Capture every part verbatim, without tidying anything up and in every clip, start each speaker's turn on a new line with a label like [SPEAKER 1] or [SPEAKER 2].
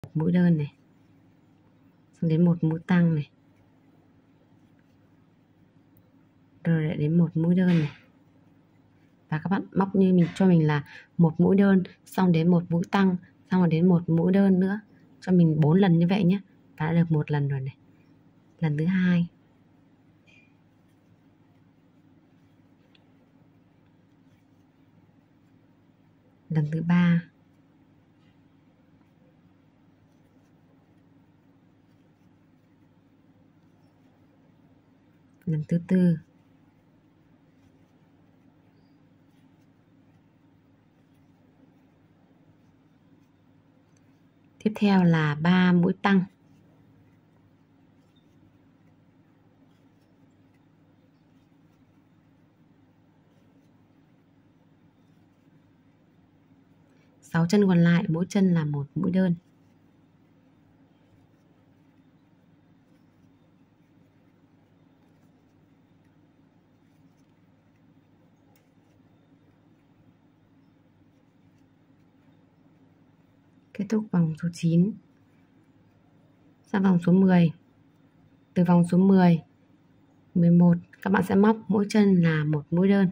[SPEAKER 1] mũi đơn này, xong đến một mũi tăng này, rồi lại đến một mũi đơn này. Và các bạn móc như mình cho mình là một mũi đơn, xong đến một mũi tăng, xong rồi đến một mũi đơn nữa, cho mình bốn lần như vậy nhé. Và đã được một lần rồi này. Lần thứ hai, lần thứ ba, lần thứ tư, tiếp theo là ba mũi tăng, sáu chân còn lại mỗi chân là một mũi đơn. Kết thúc vòng số chín. Sang vòng số mười. Từ vòng số mười, mười một các bạn sẽ móc mỗi chân là một mũi đơn.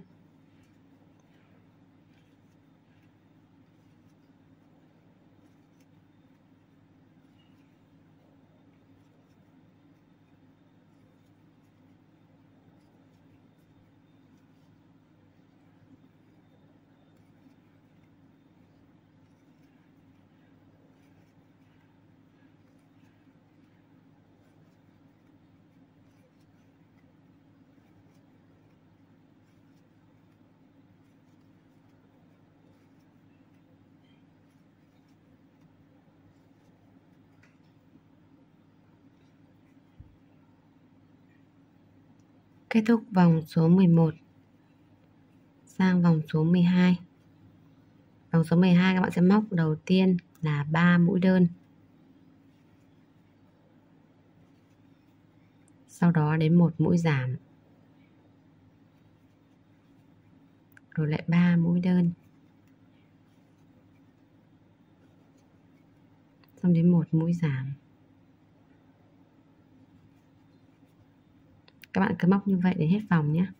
[SPEAKER 1] Kết thúc vòng số mười một. Sang vòng số mười hai. Vòng số mười hai các bạn sẽ móc đầu tiên là ba mũi đơn. Sau đó đến một mũi giảm. Rồi lại ba mũi đơn. Xong đến một mũi giảm. Các bạn cứ móc như vậy đến hết vòng nhé.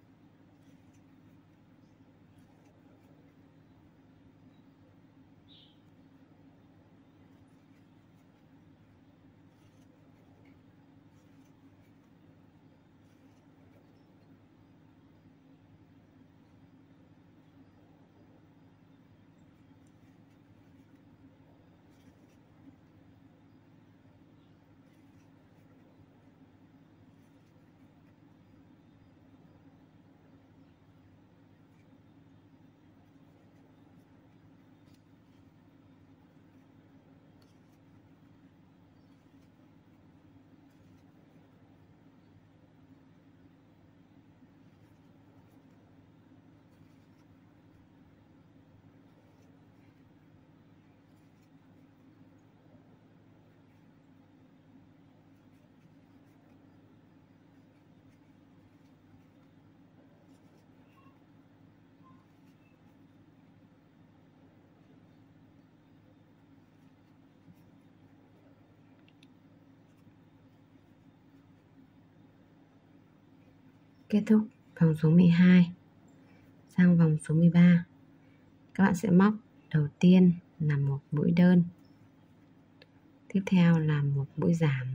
[SPEAKER 1] Kết thúc vòng số mười hai. Sang vòng số mười ba. Các bạn sẽ móc đầu tiên là một mũi đơn. Tiếp theo là một mũi giảm.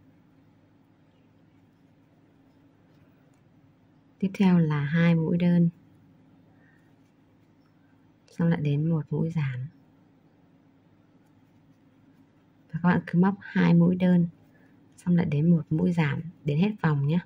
[SPEAKER 1] Tiếp theo là hai mũi đơn. Xong lại đến một mũi giảm. Và các bạn cứ móc hai mũi đơn. Xong lại đến một mũi giảm đến hết vòng nhé.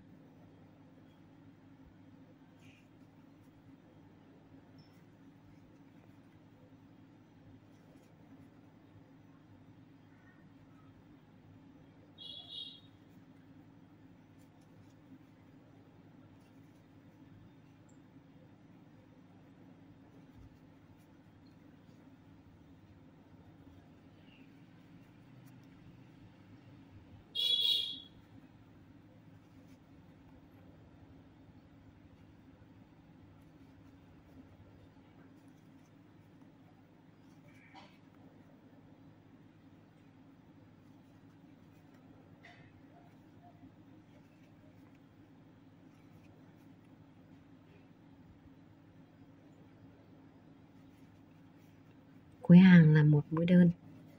[SPEAKER 1] cuối hàng là một mũi đơn.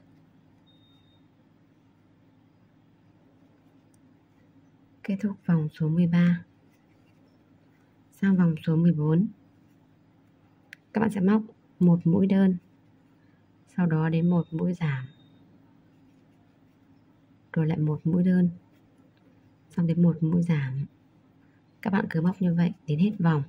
[SPEAKER 1] Kết thúc vòng số mười ba. Sang vòng số mười bốn, các bạn sẽ móc một mũi đơn, sau đó đến một mũi giảm, rồi lại một mũi đơn, xong đến một mũi giảm. Các bạn cứ móc như vậy đến hết vòng.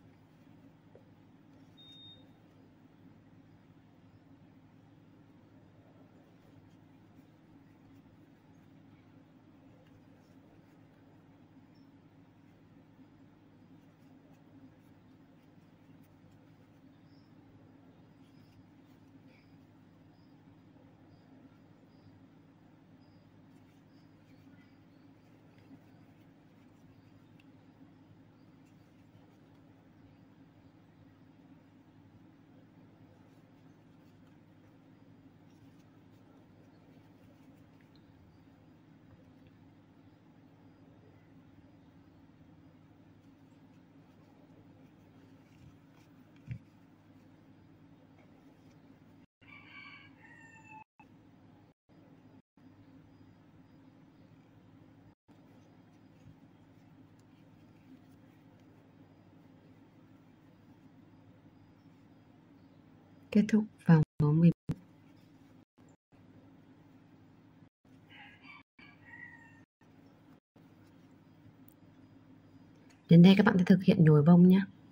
[SPEAKER 1] Kết thúc vòng số mười bốn. Đến đây các bạn sẽ thực hiện nhồi bông nhé.